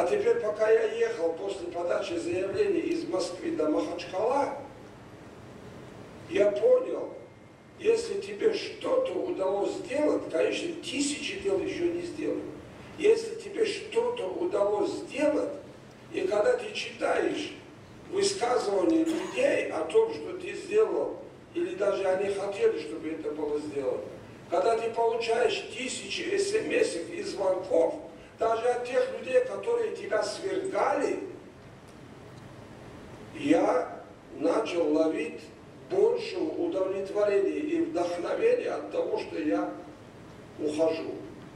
теперь, пока я ехал после подачи заявления из Москвы до Махачкала, я понял, если тебе что-то удалось сделать, конечно, тысячи дел еще не сделали. Если тебе что-то удалось сделать, и когда ты читаешь высказывания людей о том, что ты сделал, или даже они хотели, чтобы это было сделано, когда ты получаешь тысячи смс и звонков, даже от тех людей, которые тебя свергали, я начал ловить больше удовлетворения и вдохновения от того, что я ухожу.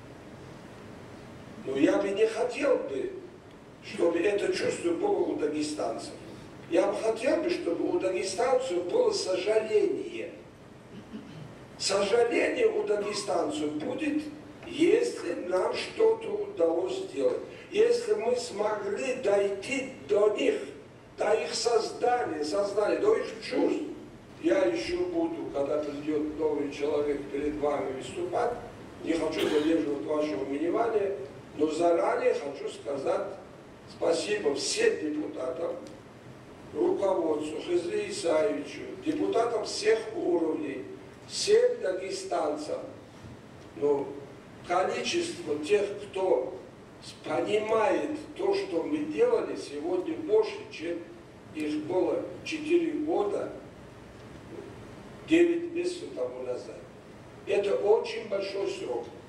Но я бы не хотел бы, чтобы это чувство было у дагестанцев. Я бы хотел бы, чтобы у дагестанцев было сожаление. Сожаление у дагестанцев будет, если нам что-то удалось сделать. Если мы смогли дойти до них, до их сознания, до их чувств. Я еще буду, когда придет новый человек перед вами выступать, не хочу задерживать вашего внимания, но заранее хочу сказать спасибо всем депутатам, руководству, Хизри Исаевичу, депутатам всех уровней, всем дагестанцам. Но количество тех, кто понимает то, что мы делали, сегодня больше, чем их было 4 года, 9 месяцев тому назад. Это очень большой срок.